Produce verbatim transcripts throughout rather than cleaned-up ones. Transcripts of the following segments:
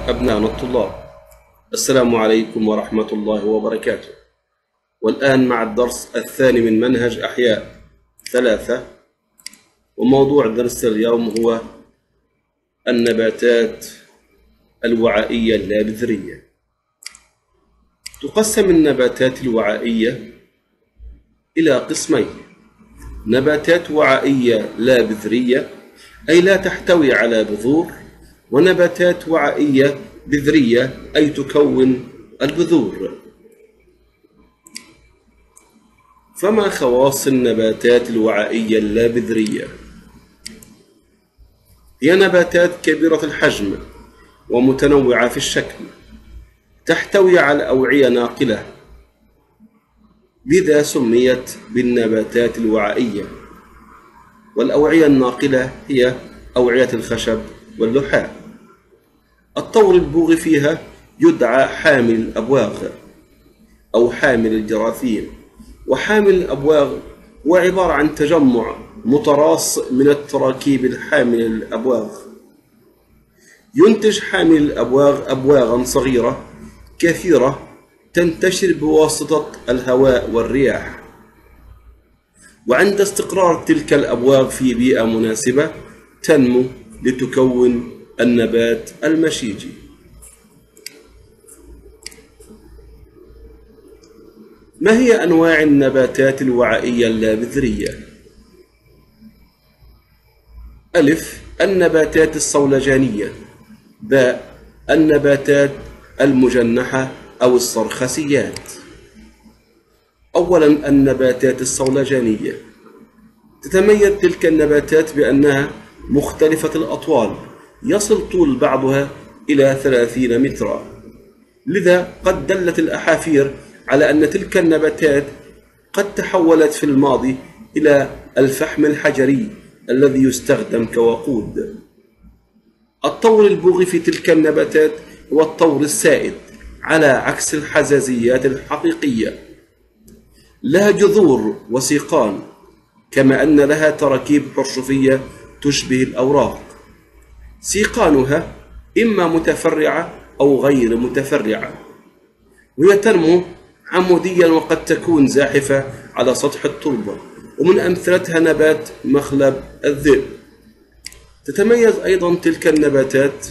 أبنائنا الطلاب، السلام عليكم ورحمة الله وبركاته. والآن مع الدرس الثاني من منهج أحياء ثلاثة، وموضوع درس اليوم هو النباتات الوعائية اللابذرية. تقسم النباتات الوعائية إلى قسمين: نباتات وعائية لا بذرية أي لا تحتوي على بذور، ونباتات وعائية بذرية أي تكون البذور. فما خواص النباتات الوعائية اللابذرية؟ هي نباتات كبيرة الحجم ومتنوعة في الشكل، تحتوي على أوعية ناقلة، لذا سميت بالنباتات الوعائية. والأوعية الناقلة هي أوعية الخشب واللحاء. الطور البوغي فيها يدعى حامل الأبواغ أو حامل الجراثيم. وحامل الأبواغ هو عبارة عن تجمع متراص من التراكيب الحامل الأبواغ. ينتج حامل الأبواغ أبواغا صغيرة كثيرة تنتشر بواسطة الهواء والرياح، وعند استقرار تلك الأبواغ في بيئة مناسبة تنمو لتكون النبات المشيجي. ما هي أنواع النباتات الوعائية اللابذرية؟ ألف: النباتات الصولجانية. باء: النباتات المجنحة أو الصرخسيات. أولا، النباتات الصولجانية. تتميز تلك النباتات بأنها مختلفة الأطوال، يصل طول بعضها إلى ثلاثين مترا، لذا قد دلت الأحافير على أن تلك النباتات قد تحولت في الماضي إلى الفحم الحجري الذي يستخدم كوقود. الطور البوغي في تلك النباتات هو الطور السائد، على عكس الحزازيات الحقيقية. لها جذور وسيقان، كما أن لها تراكيب حرشفية تشبه الأوراق. سيقانها إما متفرعة أو غير متفرعة، وهي تنمو عموديا وقد تكون زاحفة على سطح التربة، ومن أمثلتها نبات مخلب الذئب. تتميز أيضا تلك النباتات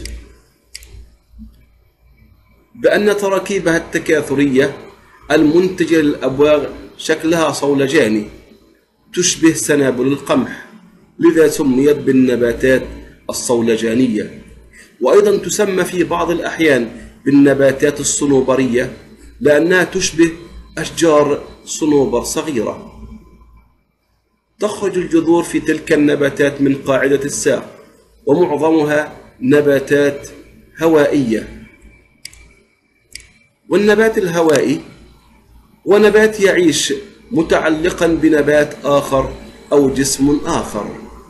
بأن تراكيبها التكاثرية المنتجة للأبواغ شكلها صولجاني تشبه سنابل القمح، لذا سميت بالنباتات الصولجانية. وأيضا تسمى في بعض الأحيان بالنباتات الصنوبرية لأنها تشبه أشجار صنوبر صغيرة. تخرج الجذور في تلك النباتات من قاعدة الساق، ومعظمها نباتات هوائية. والنبات الهوائي هو نبات يعيش متعلقا بنبات آخر أو جسم آخر.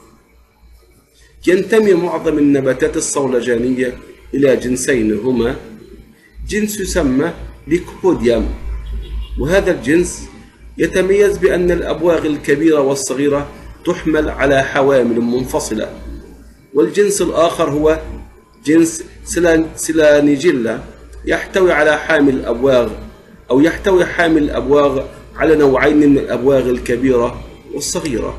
ينتمي معظم النباتات الصولجانية إلى جنسين، هما جنس يسمى ليكوبوديوم، وهذا الجنس يتميز بأن الأبواغ الكبيرة والصغيرة تحمل على حوامل منفصلة. والجنس الآخر هو جنس سيلانيجيلا، يحتوي على حامل الأبواغ أو يحتوي حامل الأبواغ على نوعين من الأبواغ الكبيرة والصغيرة.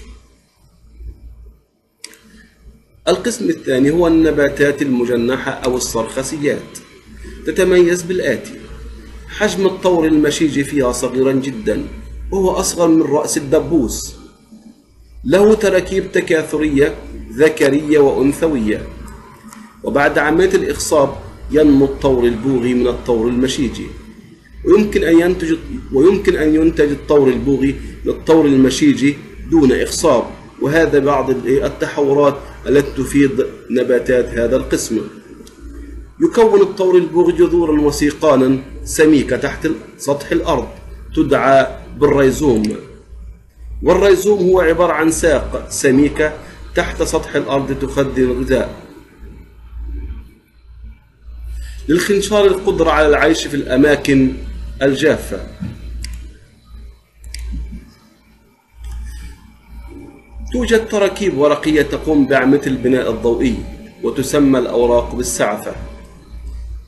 القسم الثاني هو النباتات المجنحة أو الصرخسيات. تتميز بالآتي: حجم الطور المشيجي فيها صغيرا جدا، وهو أصغر من رأس الدبوس. له تراكيب تكاثرية ذكرية وأنثوية، وبعد عملية الإخصاب ينمو الطور البوغي من الطور المشيجي، ويمكن أن ينتج ويمكن أن ينتج الطور البوغي للطور المشيجي دون إخصاب، وهذا بعض التحورات التي تفيد نباتات هذا القسم. يكون الطور البوغي جذورا وسيقانا سميكة تحت سطح الأرض تدعى بالريزوم. والريزوم هو عبارة عن ساق سميكة تحت سطح الأرض تخزن الغذاء. للخنشار القدرة على العيش في الأماكن الجافة. توجد تراكيب ورقية تقوم بعملية البناء الضوئي، وتسمى الأوراق بالسعفة.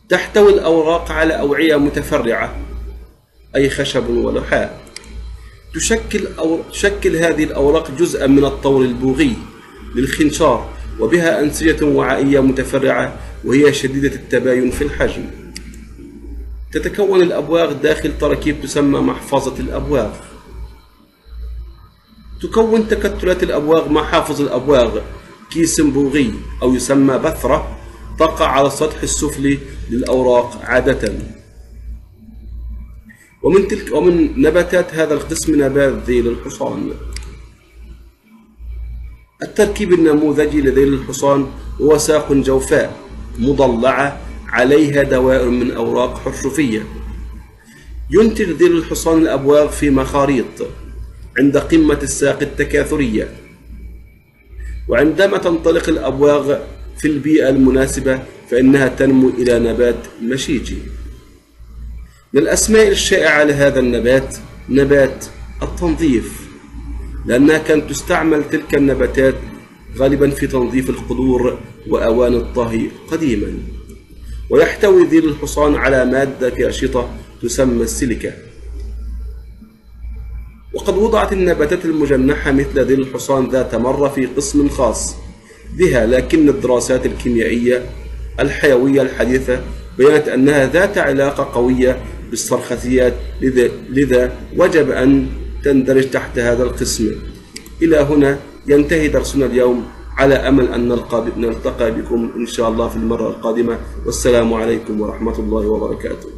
تحتوي الأوراق على أوعية متفرعة أي خشب ولحاء. تشكل, أو... تشكل هذه الأوراق جزءا من الطور البوغي للخنشار، وبها أنسجة وعائية متفرعة وهي شديدة التباين في الحجم. تتكون الأبواغ داخل تراكيب تسمى محفظة الأبواغ. تكون تكتلات الأبواغ محافظ الأبواغ كيس بوغي أو يسمى بثرة تقع على السطح السفلي للأوراق عادة. ومن تلك ومن نباتات هذا القسم نبات ذيل الحصان. التركيب النموذجي لذيل الحصان هو ساق جوفاء مضلعة عليها دوائر من أوراق حرشفية. ينتج ذيل الحصان الأبواغ في مخاريط عند قمة الساق التكاثرية، وعندما تنطلق الأبواغ في البيئة المناسبة فإنها تنمو إلى نبات مشيجي. من الأسماء الشائعة لهذا النبات نبات التنظيف، لأنها كانت تستعمل تلك النباتات غالبا في تنظيف القدور وأواني الطهي قديما. ويحتوي ذيل الحصان على مادة كاشطة تسمى السيليكا. وقد وضعت النباتات المجنحة مثل ذيل الحصان ذات مرة في قسم خاص بها، لكن الدراسات الكيميائية الحيوية الحديثة بينت أنها ذات علاقة قوية بالصرخسيات، لذا, لذا وجب أن تندرج تحت هذا القسم. إلى هنا ينتهي درسنا اليوم، على أمل أن نلتقي بكم إن شاء الله في المرة القادمة، والسلام عليكم ورحمة الله وبركاته.